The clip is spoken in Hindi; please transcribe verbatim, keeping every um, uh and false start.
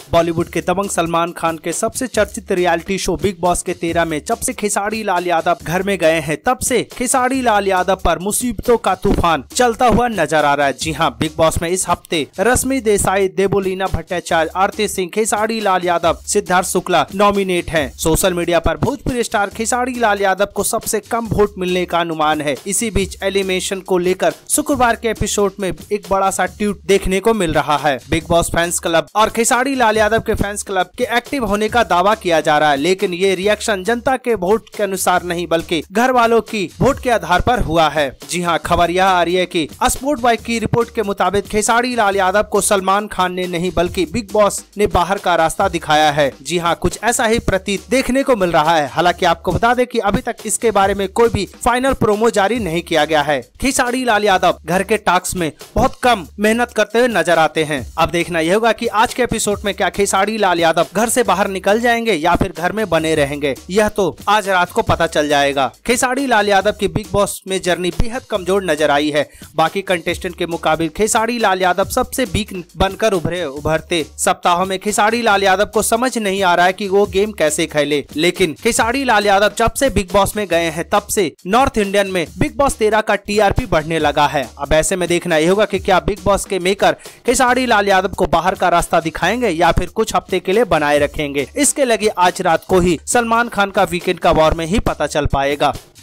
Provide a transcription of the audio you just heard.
बॉलीवुड के दबंग सलमान खान के सबसे चर्चित रियलिटी शो बिग बॉस के तेरह में जब से खेसारी लाल यादव घर में गए हैं तब से खेसारी लाल यादव पर मुसीबतों का तूफान चलता हुआ नजर आ रहा है। जी हां, बिग बॉस में इस हफ्ते रश्मि देसाई, देवोलीना भट्टाचार्य, आरती सिंह, खेसारी लाल यादव, सिद्धार्थ शुक्ला नॉमिनेट हैं। सोशल मीडिया पर भोजपुरी स्टार खेसारी लाल यादव को सबसे कम वोट मिलने का अनुमान है। इसी बीच एलिमिनेशन को लेकर शुक्रवार के एपिसोड में एक बड़ा सा ट्वीट देखने को मिल रहा है। बिग बॉस फैंस क्लब और खेसारी लाल यादव के फैंस क्लब के एक्टिव होने का दावा किया जा रहा है, लेकिन ये रिएक्शन जनता के वोट के अनुसार नहीं बल्कि घर वालों की वोट के आधार पर हुआ है। जी हां, खबर यह आ रही है कि स्पोर्ट बाइक की रिपोर्ट के मुताबिक खेसारी लाल यादव को सलमान खान ने नहीं बल्कि बिग बॉस ने बाहर का रास्ता दिखाया है। जी हां, कुछ ऐसा ही प्रतीत देखने को मिल रहा है। हालांकि आपको बता दें कि अभी तक इसके बारे में कोई भी फाइनल प्रोमो जारी नहीं किया गया है। खेसारी लाल यादव घर के टास्क में बहुत कम मेहनत करते हुए नजर आते हैं। अब देखना यह होगा कि आज के एपिसोड में क्या खेसारी लाल यादव घर से बाहर निकल जाएंगे या फिर घर में बने रहेंगे, यह तो आज रात को पता चल जाएगा। खेसारी लाल यादव की बिग बॉस में जर्नी बेहद कमजोर नजर आई है। बाकी कंटेस्टेंट के मुकाबले खेसारी लाल यादव सबसे वीक बनकर उभरे। उभरते सप्ताहों में खेसारी लाल यादव को समझ नहीं आ रहा है कि वो गेम कैसे खेले, लेकिन खेसारी लाल यादव जब से बिग बॉस में गए हैं तब से नॉर्थ इंडियन में बिग बॉस तेरह का टीआरपी बढ़ने लगा है। अब ऐसे में देखना यह होगा कि क्या बिग बॉस के मेकर खेसारी लाल यादव को बाहर का रास्ता दिखाएंगे या फिर कुछ हफ्ते के लिए बनाए रखेंगे। इसके लगे आज रात को ही सलमान खान का वीकेंड का वॉर में ही पता चल पाएगा।